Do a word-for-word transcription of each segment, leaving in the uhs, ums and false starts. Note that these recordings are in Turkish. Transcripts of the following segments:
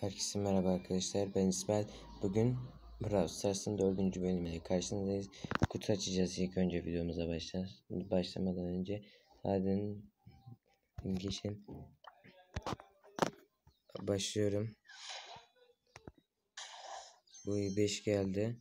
Herkese merhaba arkadaşlar, ben İsmail. Bugün Brawl Stars'ın dördüncü bölümüyle karşınızdayız. Kutu açacağız ilk önce videomuza başlar. Başlamadan önce hadi geçelim. Başlıyorum. Bu beş geldi.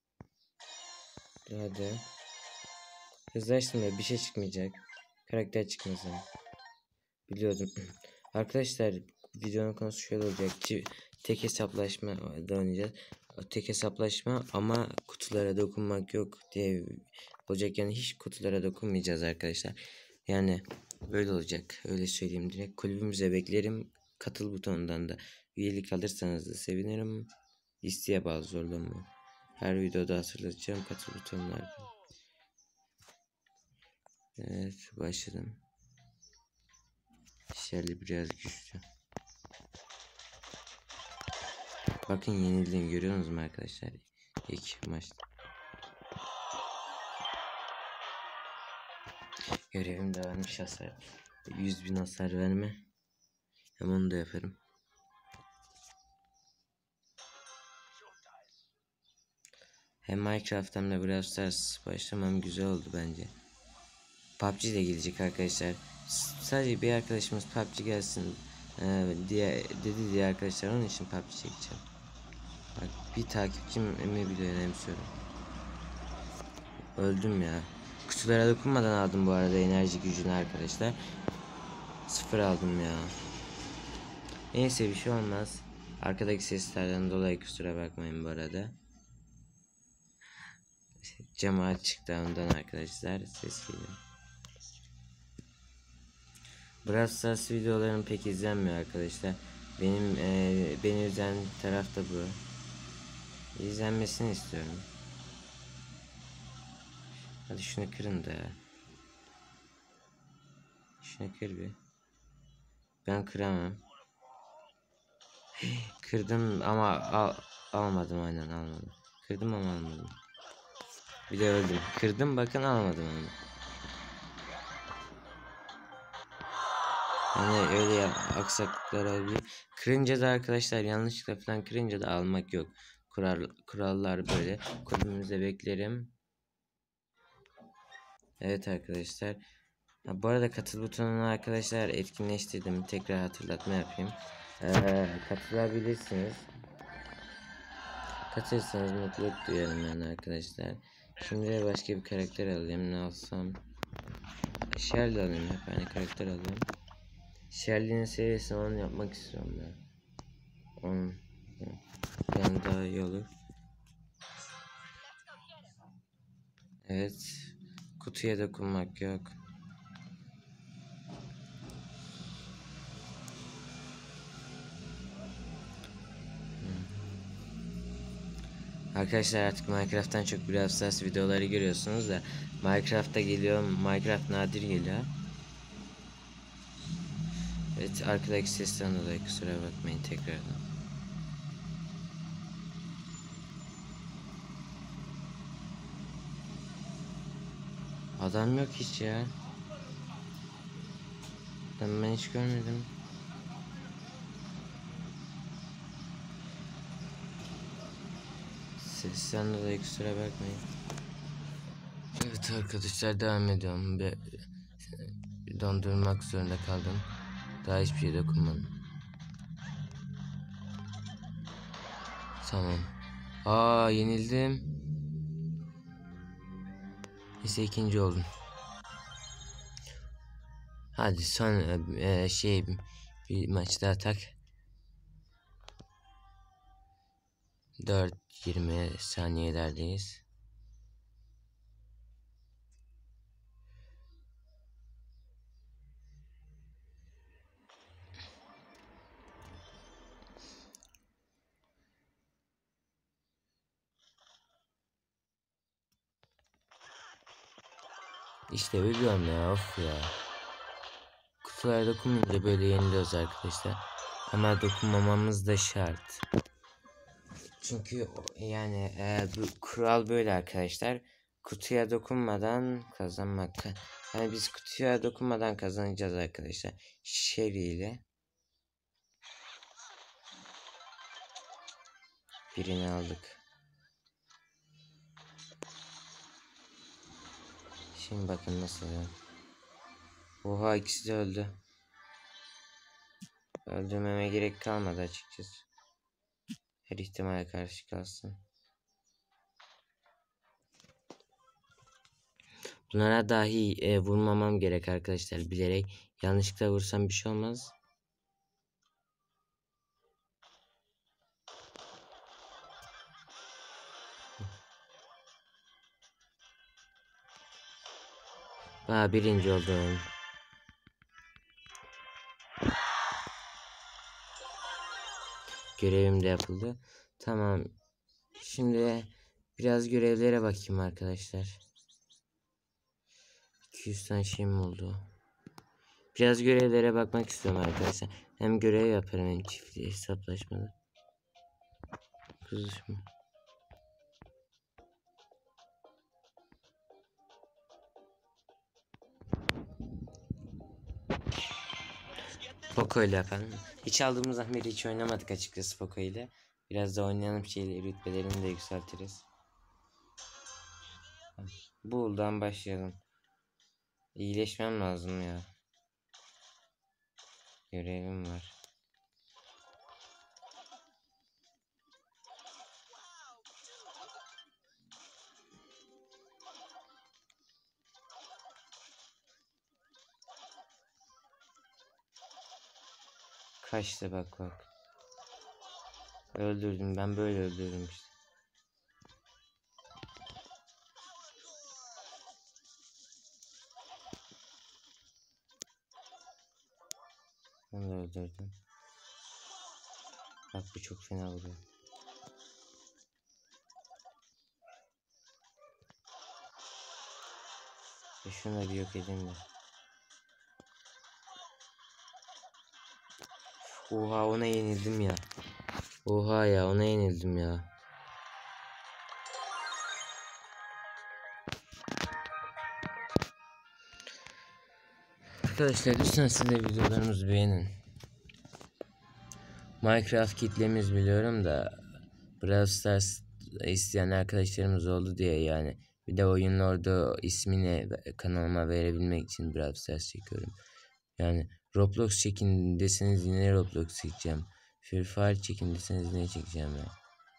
Hadi. Hızlaştım da bir şey çıkmayacak. Karakter çıkmasın. Biliyordum. Arkadaşlar videonun konusu şöyle olacak. Tek hesaplaşma da oynayacağız. Tek hesaplaşma ama kutulara dokunmak yok diye olacak, yani hiç kutulara dokunmayacağız arkadaşlar. Yani böyle olacak, öyle söyleyeyim direkt. Kulübümüze beklerim. Katıl butonundan da üyelik alırsanız da sevinirim. İsteğe bağlı, zorlanma. Her videoda hatırlatacağım katıl butonlardan. Evet, başladım. Şerli biraz güçlü. Bakın yenildiğimi görüyor musunuz arkadaşlar? İlk maçta. Görevim de varmış, hasar. yüz bin hasar verme. Hem onu da yaparım. Hem Minecraft hem de Brawl Stars başlamam güzel oldu bence. P U B G de gelecek arkadaşlar. Sadece bir arkadaşımız P U B G gelsin e, diye dedi diye arkadaşlar, onun için P U B G çekeceğim. Bak, bir takipçimi bile önemsiyorum. Öldüm ya. Kutulara dokunmadan aldım bu arada enerji gücünü arkadaşlar. Sıfır aldım ya. Neyse, bir şey olmaz. Arkadaki seslerden dolayı kusura bakmayın bu arada. Cemaat çıktı ondan arkadaşlar, ses geliyor. Brawl Stars videolarım pek izlenmiyor arkadaşlar. Benim e, beni üzen taraf da bu. İzlenmesini istiyorum. Hadi şunu kırın da. Şunu kır bir. Ben kıramam. Kırdım ama al, almadım, aynen almadım. Kırdım ama almadım. Bir de öldüm. Kırdım, bakın almadım onu. Yani öyle ya, aksaklıklar olabilir. Kırınca da arkadaşlar, yanlışlıkla falan kırınca da almak yok. Kural, kurallar böyle. Kulübümüzde beklerim. Evet arkadaşlar. Ha, bu arada katıl butonunu arkadaşlar etkinleştirdim. Tekrar hatırlatma yapayım. Ee, katılabilirsiniz. Katılırsanız mutluluk duyarım yani arkadaşlar. Şimdi başka bir karakter alayım. Ne alsam? Shelly alayım. Hep aynı karakter alayım. Shelly'nin seviyesini on yapmak istiyorum ben. on. Yani daha iyi olur. Evet. Kutuya dokunmak yok. Arkadaşlar artık Minecraft'tan çok Brawl Stars videoları görüyorsunuz da Minecraft'ta geliyor. Minecraft nadir geliyor. Evet, arkadaki sesten dolayı kusura bakmayın tekrardan. Adam yok hiç ya. Ben, ben hiç görmedim. Sesten dolayı kusura bakmayın. Evet arkadaşlar, devam ediyorum. Bir, dondurmak zorunda kaldım. Daha hiçbir şey dokunmadım. Tamam. Aa, yenildim. Neyse, ikinci oldum. Hadi son e, şey bir maç daha tak. dört yirmi saniyelerdeyiz. İşte biliyorum ya, of ya. Kutulara dokunmayınca böyle yeniliyoruz arkadaşlar. Ama dokunmamamız da şart. Çünkü yani e, bu kural böyle arkadaşlar. Kutuya dokunmadan kazanmak. Yani biz kutuya dokunmadan kazanacağız arkadaşlar. Sherry ile. Birini aldık. Şimdi bakın nasıl. Oha, ikisi de öldü. Öldürmeme gerek kalmadı açıkçası. Her ihtimale karşı kalsın. Bunlara dahi e, vurmamam gerek arkadaşlar, bilerek. Yanlışlıkla vursam bir şey olmaz. Aa, birinci oldum. Görevim de yapıldı. Tamam. Şimdi biraz görevlere bakayım arkadaşlar. iki yüz tane şeyim oldu. Biraz görevlere bakmak istiyorum arkadaşlar. Hem görev yaparım hem çiftli hesaplaşmada. Kızışma. Poco ile yapalım. Hiç aldığımızdan beri hiç oynamadık açıkçası Poco ile. Biraz da oynayalım, şeyleri, rütbelerini de yükseltiriz. Buradan başlayalım. İyileşmem lazım ya. Görevim var. Kaçtı, bak bak. Öldürdüm, ben böyle öldürdüm işte. Onu da öldürdüm. Bak, bu çok fena vuruyor. E şunu da bir yok edeyim de. Oha, ona yenildim ya. Oha ya, ona yenildim ya. Arkadaşlar lütfen siz de videolarımızı beğenin. Minecraft kitlemiz biliyorum da Brawl Stars isteyen arkadaşlarımız oldu diye yani. Bir de oyunun orada ismini kanalıma verebilmek için Brawl Stars çekiyorum. Yani Roblox çekin deseniz yine Roblox çekeceğim. Free Fire çekin deseniz ne çekeceğim ya.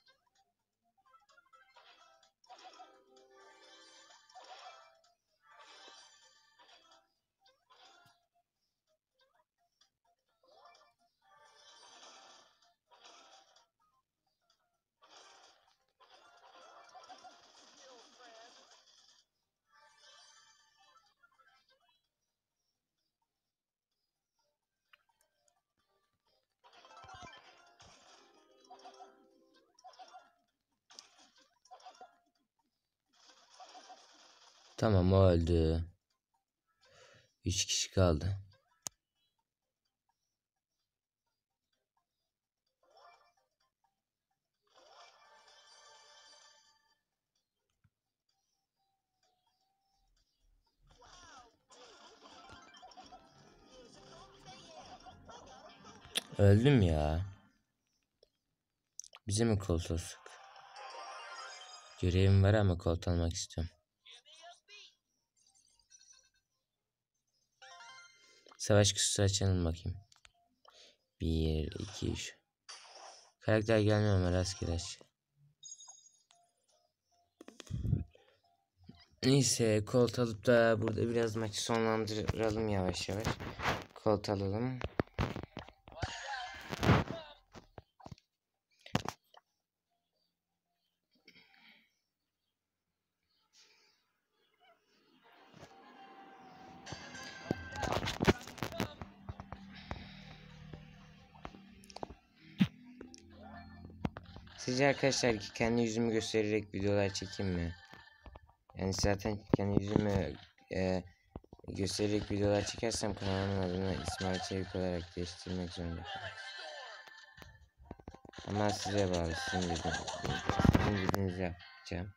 Tamam, o öldü. üç kişi kaldı. Öldüm ya. Bize mi koltuk? Görevim var ama kolt almak istiyorum. Savaş kutusu açalım bakayım. Bir, iki, üç. Karakter gelmiyor ama rastgele aç. Neyse, kolt alıp da burada biraz maçı sonlandıralım yavaş yavaş. Kolt alalım. Sizce arkadaşlar ki kendi yüzümü göstererek videolar çekeyim mi? Yani zaten kendi yüzümü e, göstererek videolar çekersem kanalımın adını İsmail Çevik olarak değiştirmek zorunda kalırım. Ama size bağlı, sizin dediğiniz, sizin dediğinizi yapacağım.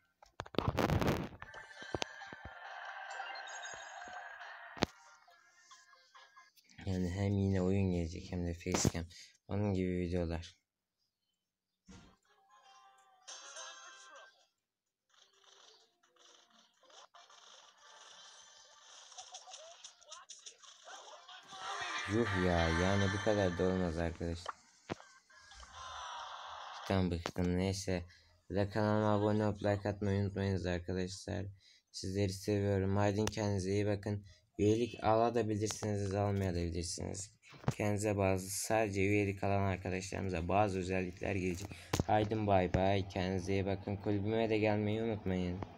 Yani hem yine oyun gelecek hem de facecam. Onun gibi videolar. Yuh ya, yani bu kadar da olmaz arkadaşlar. Tam bıktım, neyse. Ve kanalıma abone olup like atmayı unutmayınız arkadaşlar. Sizleri seviyorum. Haydi kendinize iyi bakın. Üyelik alabilirsiniz, almayabilirsiniz. Kendinize bazı sadece üyelik alan arkadaşlarımıza bazı özellikler gelecek. Haydi bay bay. Kendinize iyi bakın. Kulübüme de gelmeyi unutmayın.